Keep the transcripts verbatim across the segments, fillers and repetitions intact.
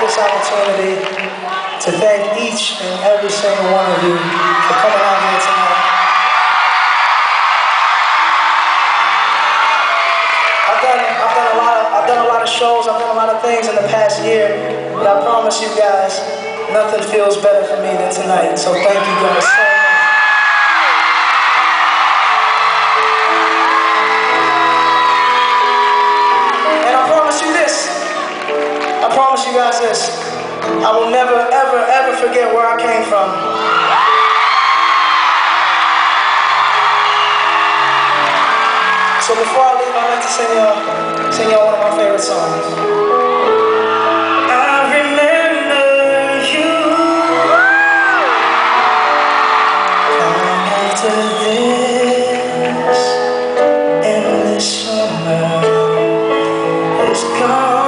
this opportunity to thank each and every single one of you for coming out here tonight. I've done, I've done a lot of, I've done a lot of shows, I've done a lot of things in the past year, but I promise you guys, nothing feels better for me than tonight. So thank you guys so much. And I promise you this. I promise you guys this. I will never, ever, ever forget where I came from. So before I leave, I'd like to sing y'all, sing y'all one of my favorite songs. I remember you. Long after this, endless summer is gone.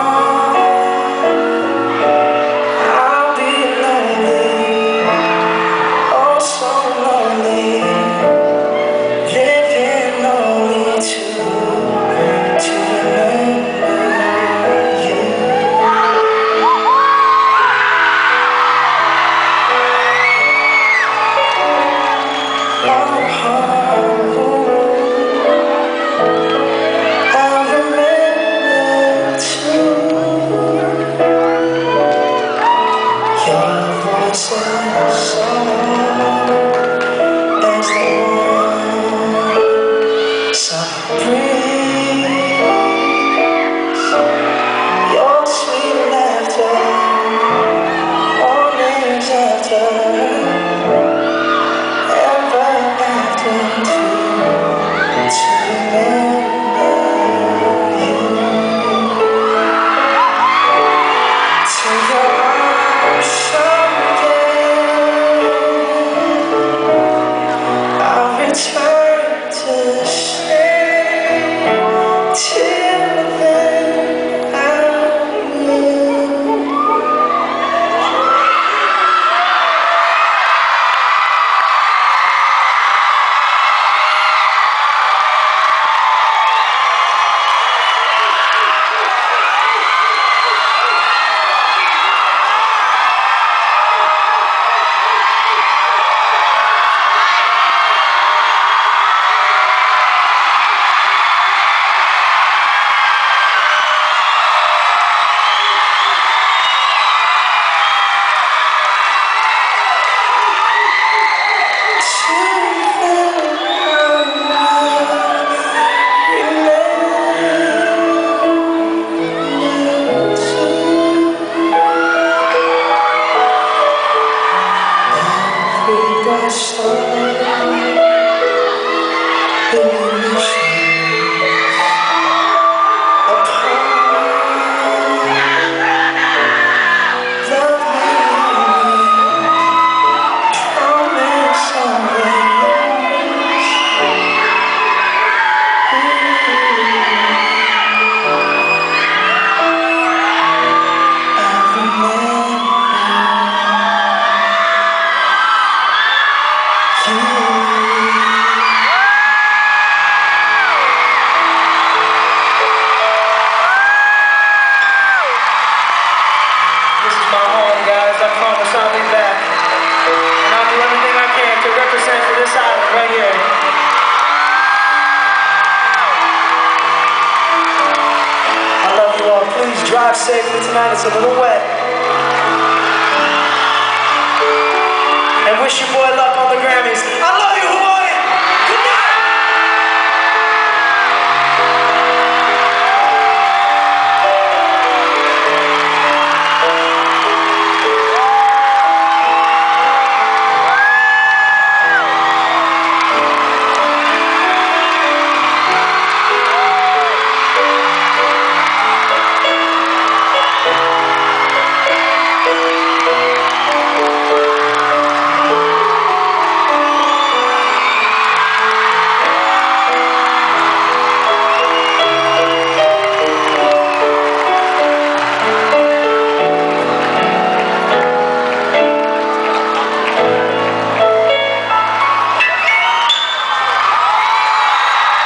Drive safely tonight, it's a little wet. And wish your boy luck on the Grammys. I love